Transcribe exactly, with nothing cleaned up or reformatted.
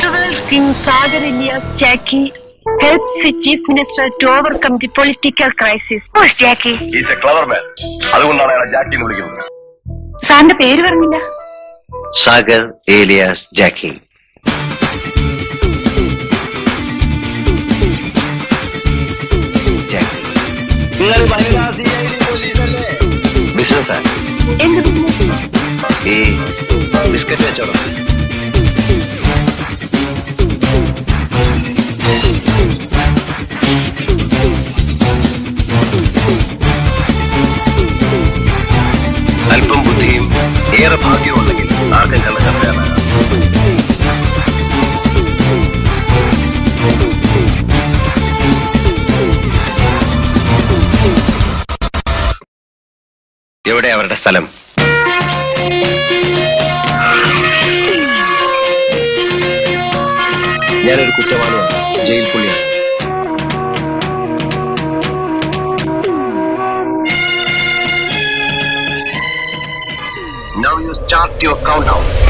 Controversial King Sagar Ilyas Jackie helps the Chief Minister to overcome the political crisis. Who's Jackie? He's a clever man. അതുകൊണ്ടാണ് അയാളെ ജാക്കി എന്ന് വിളിക്കുന്നത്. സാറിന്റെ പേര് പറഞ്ഞില്ല. Sagar alias Jackie. ബിസിനസ് എന്ത് ബിസിനസ്? ഈ ബിസ്ക്കറ്റ് വെച്ചോളാം. അല്പം ബുദ്ധിയും ഏറെ ഭാഗ്യവും ഉണ്ടെങ്കിൽ ആർക്കും കള്ളക്കഥയാണ്. എവിടെ അവരുടെ സ്ഥലം? ഞാനൊരു കുറ്റവാളിയാണ്, ജയിൽ പുള്ളിയാണ്. Now you start your countdown.